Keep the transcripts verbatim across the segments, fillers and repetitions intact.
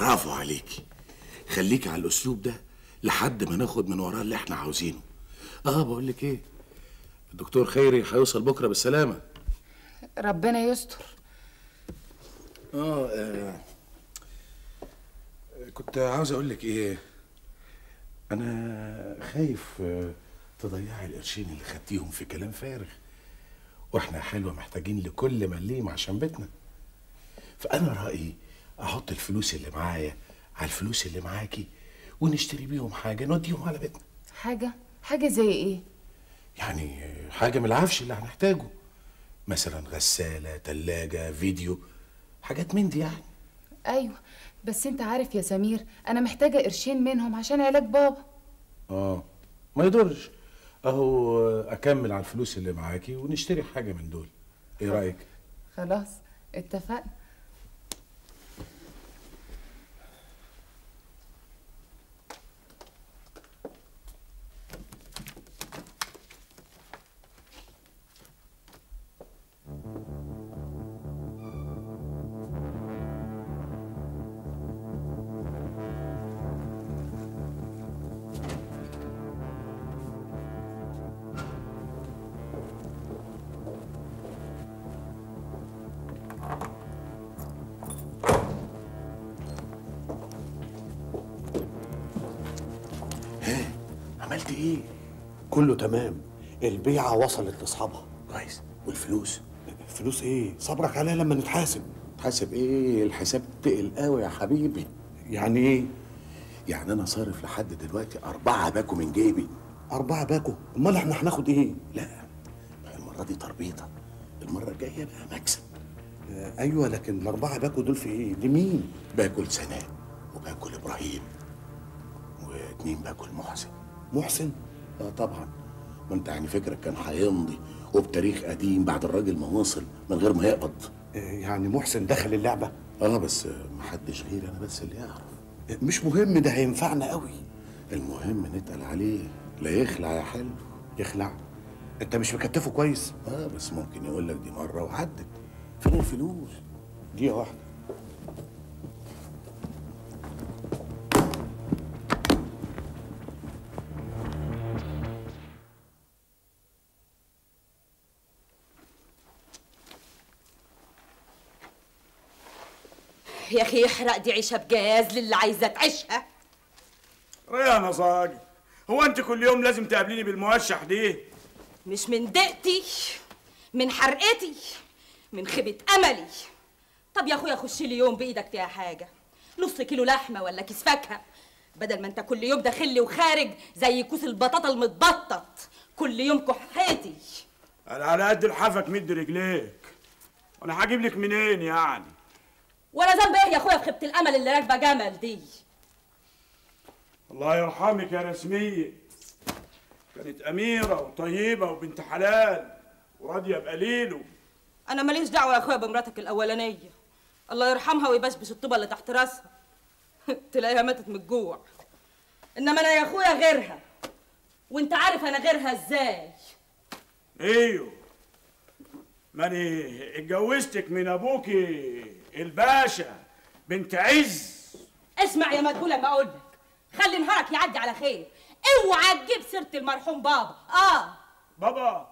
برافو عليكي. خليكي على الاسلوب ده لحد ما ناخد من وراه اللي احنا عاوزينه. اه بقول لك ايه، الدكتور خيري هيوصل بكره بالسلامه. ربنا يستر. اه, آه. كنت عاوز اقول لك ايه، انا خايف آه تضيعي القرشين اللي خدتيهم في كلام فارغ، واحنا يا حلوه محتاجين لكل مليم عشان بيتنا. فانا رايي احط الفلوس اللي معايا على الفلوس اللي معاكي ونشتري بيهم حاجه نوديهم على بيتنا. حاجه حاجه زي ايه؟ يعني حاجه من العفش اللي هنحتاجه، مثلا غساله، تلاجة، فيديو، حاجات من دي يعني. ايوه بس انت عارف يا سمير انا محتاجه قرشين منهم عشان علاج بابا. اه ما يضرش، اهو اكمل على الفلوس اللي معاكي ونشتري حاجه من دول. ايه رايك؟ خلاص اتفقنا. عملت ايه؟ كله تمام، البيعة وصلت لاصحابها. كويس. والفلوس؟ فلوس ايه؟ صبرك عليها لما نتحاسب. تحاسب ايه؟ الحساب تقل قوي يا حبيبي. يعني ايه؟ يعني انا صارف لحد دلوقتي أربعة باكو من جيبي. أربعة باكو؟ أمال احنا هناخد ايه؟ لا المرة دي تربيطة، المرة الجاية بقى مكسب. آه أيوة، لكن الأربعة باكو دول في ايه؟ لمين؟ باكو لسناء، وباكو لإبراهيم، واتنين باكو لمحسن. محسن؟ اه طبعا، ما انت يعني فكرك كان هيمضي وبتاريخ قديم بعد الراجل ما وصل من غير ما يقبض. آه يعني محسن دخل اللعبة؟ اه بس محدش غيري انا بس اللي يعرف. آه مش مهم، ده هينفعنا قوي. المهم نتقل عليه لا يخلع يا حلو. يخلع؟ انت مش مكتفه كويس؟ اه بس ممكن يقول لك دي مره وعدت. فين الفلوس؟ دقيقة واحدة. يا اخي يحرق دي عيشه بجاز للي عايزه تعيشها. يا نصاجي، هو انت كل يوم لازم تقابليني بالموشح دي؟ مش من دقتي، من حرقتي، من خيبه املي. طب يا اخويا خش لي يوم بايدك فيها حاجه، نص كيلو لحمه ولا كيس فاكهه، بدل ما انت كل يوم داخل لي وخارج زي كوس البطاطا المتبطط، كل يوم كحيتي. انا على قد لحافك مد رجليك، وانا هجيب لك منين يعني؟ ولا ذنب ايه يا اخويا في خيبه الامل اللي راكبه جمل دي؟ الله يرحمك يا رسميه، كانت اميره وطيبه وبنت حلال وراضيه بقليله. انا ماليش دعوه يا اخويا بمراتك الاولانيه، الله يرحمها ويبشبش الطوبه اللي تحت راسها تلاقيها ماتت من الجوع. انما انا يا اخويا غيرها، وانت عارف انا غيرها ازاي. ايوه، ماني اتجوزتك من ابوكي الباشا بنت عز. اسمع يا مدبول لما اقول لك، خلي نهارك يعدي على خير، اوعى تجيب سيره المرحوم بابا. اه بابا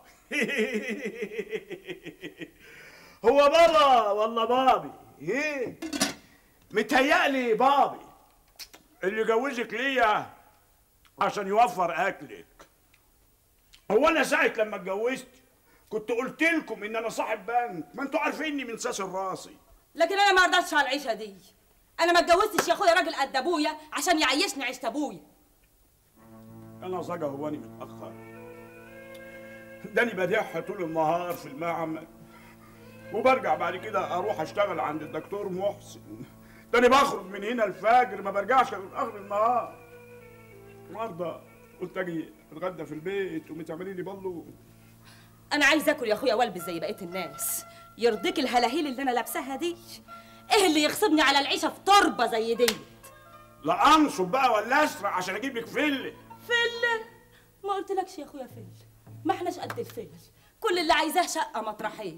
هو بابا ولا بابي؟ ايه متهيألي بابي اللي جوزك ليا عشان يوفر اكلك. هو انا ساعه لما اتجوزت كنت قلت لكم ان انا صاحب بنك؟ ما انتوا عارفيني من ساس راسي. لكن انا ما رضيتش على العيشه دي. انا ما اتجوزتش يا اخويا راجل قد ابويا عشان يعيشني عيشه ابويا. انا صاجه هواني متاخر، داني بديعها طول النهار في المعمل، وبرجع بعد كده اروح اشتغل عند الدكتور محسن. داني بخرج من هنا الفجر ما برجعش غير اخر النهار. النهارده قلت اجي اتغدى في البيت ومتعملي لي بالو. انا عايز اكل يا اخويا والبس زي بقيه الناس. يرضيك الهلاهيل اللي انا لابساها دي؟ ايه اللي يغصبني على العيشه في تربه زي دي؟ لا انصب بقى ولا اسرع عشان اجيب لك فله. فله؟ ما قلتلكش يا اخويا فل؟ ما احناش قد الفل، كل اللي عايزاه شقه مطرحين،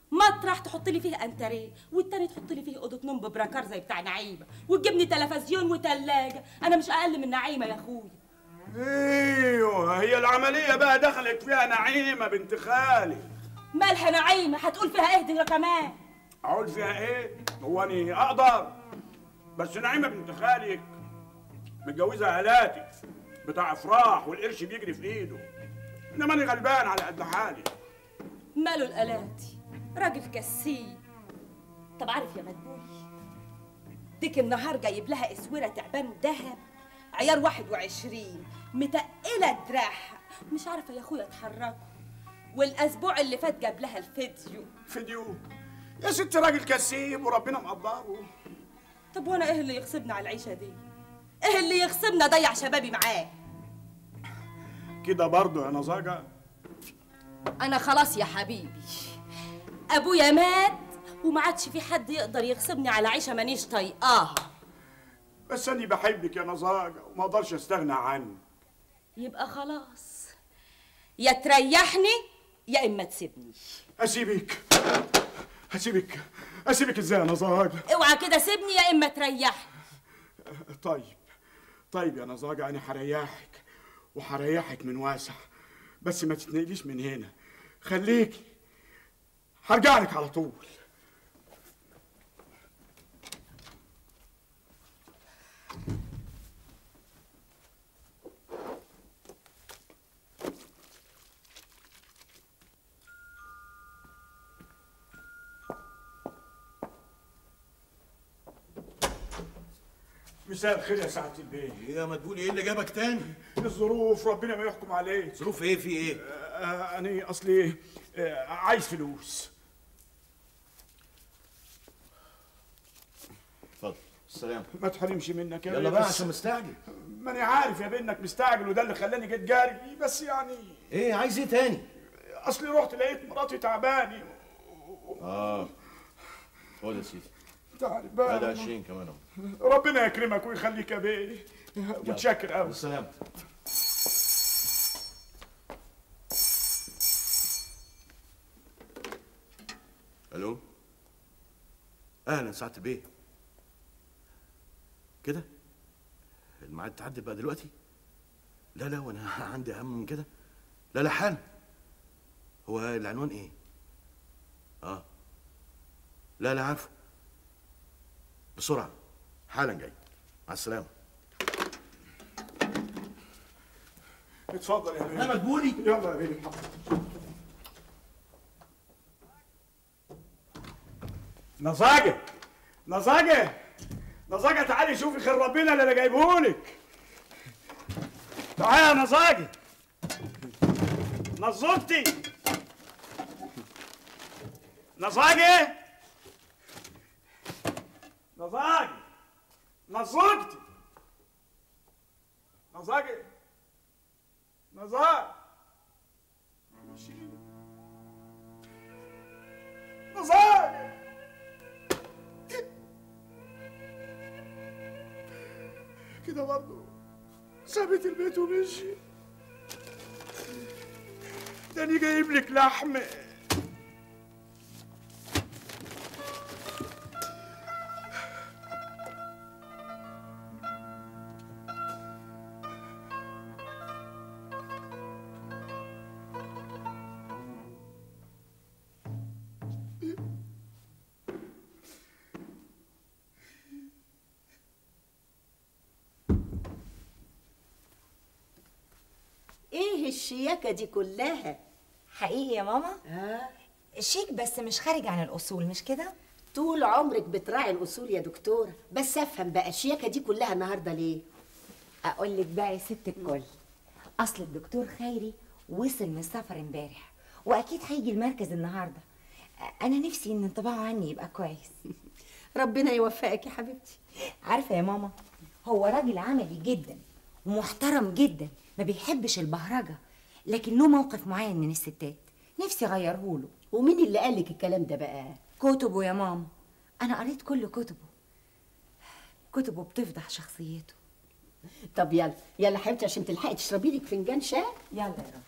مطرح تحط لي فيه انتريه والتاني تحط لي فيه اوضه نوم ببراكار زي بتاع نعيمه وتجيبني تلفزيون وتلاجه. انا مش اقل من نعيمه يا اخويا. ايوه هي العمليه بقى دخلت فيها نعيمه بنت خالي. مالها نعيمه؟ هتقول فيها ايه دي كمان؟ اقول فيها ايه؟ هو اني اقدر؟ بس نعيمه بنت خالك متجوزه الاتي بتاع افراح والقرش بيجري في ايده، انما انا غلبان على قد حالي. ماله الالاتي؟ راجل كسيب. طب عارف يا مدبولي، ديك النهار جايب لها اسوره تعبان ذهب عيار واحد وعشرين متقله دراعها، مش عارفه يا اخويا اتحركوا. والاسبوع اللي فات جاب لها الفيديو. فيديو؟ يا ست راجل كسيب وربنا مقدره. طب وانا ايه اللي يغصبنا على العيشه دي؟ ايه اللي يغصبنا اضيع شبابي معاه؟ كده برضه يا نزاجه؟ انا خلاص يا حبيبي، ابويا مات وما عادش في حد يقدر يغصبني على عيشه مانيش طايقاها. بس أنا بحبك يا نزاجة وما أقدرش أستغنى عنك. يبقى خلاص، يا تريحني يا إما تسيبني. أسيبك؟ أسيبك؟ أسيبك إزاي يا نزاجة؟ اوعى كده سيبني يا إما تريحني. طيب طيب يا نزاجة، أنا هريحك وهريحك من واسع، بس ما تتنقليش من هنا، خليكي، هرجع لك على طول. مساء الخير يا سعادة البيه. ايه يا مدبولي، ايه اللي جابك تاني؟ الظروف ربنا ما يحكم عليه. ظروف ايه؟ في ايه؟ آه انا اصلي آه عايز فلوس. اتفضل السلام. ما تحرمش منك يا يلا بيه، بقى بس عشان مستعجل. ما انا عارف يا بيه انك مستعجل وده اللي خلاني جيت جاري، بس يعني ايه عايز ايه تاني؟ اصلي رحت لقيت مراتي تعباني. اه خد يا سيدي، انت عارف بقى. هذا عشرين كمان اهو. ربنا يكرمك ويخليك يا بيه، متشكر قوي. بالسلامة. الو، اهلا سعادة البيه. كده الميعاد تعدي بقى دلوقتي؟ لا لا، وانا عندي اهم من كده. لا لا حالا. هو العنوان ايه؟ اه لا لا عارفه. بسرعة حالا جاي. مع السلامة. اتفضل يا بيه. يا مدبولي. يلا يا بيه. نزاجة نزاجة نزاجة، تعالي شوفي خير ربنا اللي انا جايبهولك. تعالي يا نزاجة. نزوجتي نزاجة نزاجة نزوجتي نزاجة نزاجة نزاجة كده برضه سابت البيت ومشي. تاني جايب لك لحم. ايه الشياكة دي كلها؟ حقيقي يا ماما؟ ها؟ شيك بس مش خارج عن الأصول، مش كده؟ طول عمرك بتراعي الأصول يا دكتورة، بس أفهم بقى الشياكة دي كلها النهاردة ليه؟ أقول لك بقى يا ست الكل، أصل الدكتور خيري وصل من السفر امبارح وأكيد هيجي المركز النهاردة. أنا نفسي إن انطباعه عني يبقى كويس. ربنا يوفقك يا حبيبتي. عارفة يا ماما، هو راجل عملي جدا ومحترم جدا، ما بيحبش البهرجة، لكن له موقف معين من الستات نفسي أغيره له. ومين اللي قالك الكلام ده بقى؟ كتبه يا ماما، أنا قريت كل كتبه. كتبه بتفضح شخصيته. طب يلا يلا حبيبتي عشان تلحقي تشربي لك فنجان شاي. يلا يا رب.